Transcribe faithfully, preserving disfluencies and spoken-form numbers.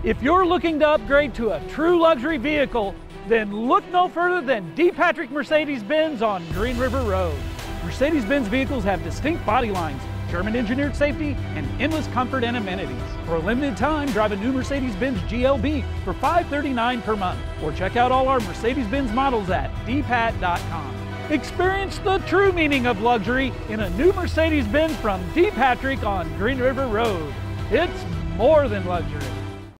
If you're looking to upgrade to a true luxury vehicle, then look no further than D. Patrick Mercedes-Benz on Green River Road. Mercedes-Benz vehicles have distinct body lines, German engineered safety, and endless comfort and amenities. For a limited time, drive a new Mercedes-Benz G L B for five hundred thirty-nine dollars per month, or check out all our Mercedes-Benz models at d pat dot com. Experience the true meaning of luxury in a new Mercedes-Benz from D. Patrick on Green River Road. It's more than luxury.